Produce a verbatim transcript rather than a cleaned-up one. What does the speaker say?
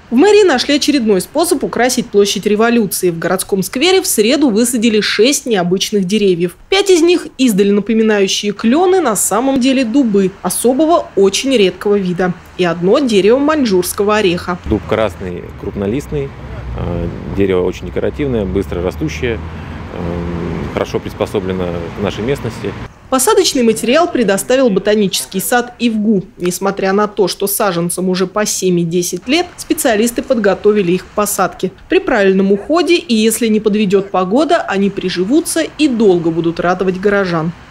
В мэрии нашли очередной способ украсить площадь Революции. В городском сквере в среду высадили шесть необычных деревьев. Пять из них, издали напоминающие клены, на самом деле дубы особого, очень редкого вида. И одно дерево маньчжурского ореха. Дуб красный, крупнолистный, дерево очень декоративное, быстро растущее, хорошо приспособлено к нашей местности. Посадочный материал предоставил ботанический сад ИВГУ. Несмотря на то, что саженцам уже по семь-десять лет, специалисты подготовили их к посадке. При правильном уходе и если не подведет погода, они приживутся и долго будут радовать горожан.